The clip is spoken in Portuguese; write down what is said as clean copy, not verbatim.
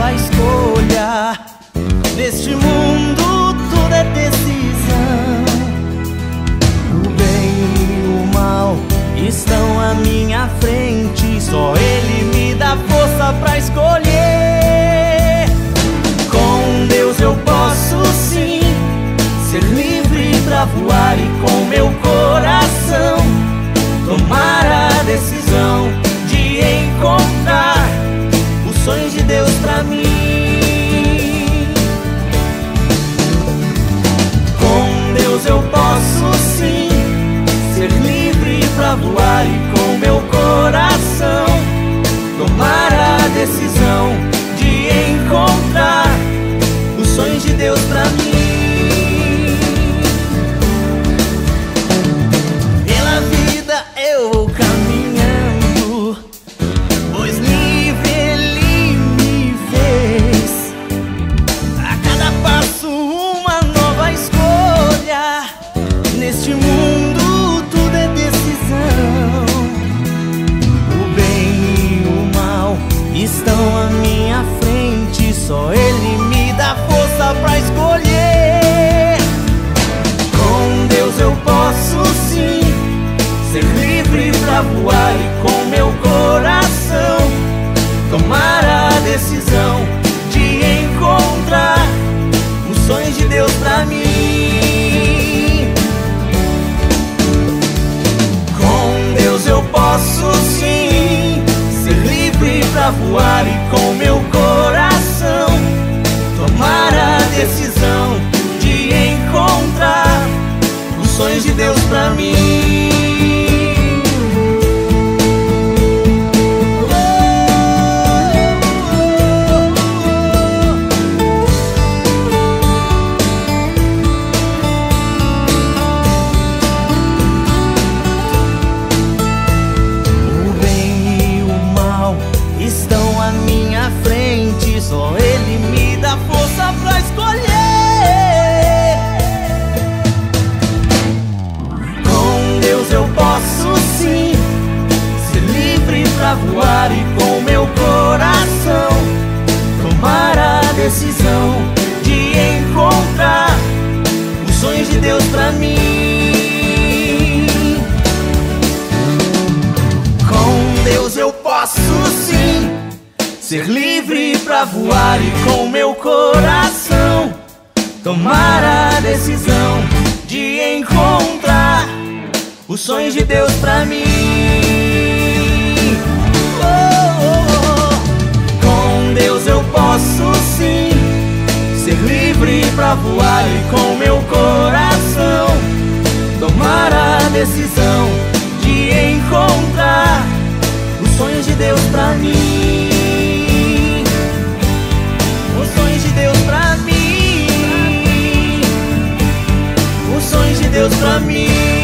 nova escolha. Neste mundo tudo é decisão. O bem e o mal estão à minha frente, só Ele me dá força pra escolher. Com Deus eu posso sim ser livre pra voar e com meu coração tomar a decisão de encontrar os sonhos de Deus pra mim. Com Deus eu posso sim ser livre pra voar e com meu coração tomar a decisão de encontrar os sonhos de Deus pra mim. Pela vida eu vou caminhando, pois livre Ele me fez. A cada passo uma nova escolha. Neste mundo tudo é decisão. O bem e o mal estão à minha frente, só Ele me dá força pra escolher. Com Deus eu posso sim ser livre pra voar e com meu coração tomar a decisão de encontrar os sonhos de Deus pra mim. Com Deus eu posso sim ser livre pra voar e com meu coração tomar a decisão de encontrar os sonhos de Deus pra mim. Estão à minha frente, só Ele me dá força pra escolher. Com Deus eu posso sim ser livre pra voar e com meu coração tomar a decisão de encontrar os sonhos de Deus pra mim. Com Deus eu posso sim ser livre pra voar e com meu coração tomar a decisão de encontrar os sonhos de Deus pra mim. Oh, oh, oh. Com Deus eu posso sim ser livre pra voar e com meu coração tomar a decisão de encontrar os sonhos de Deus pra mim. Os sonhos de Deus pra mim. Os sonhos de Deus pra mim.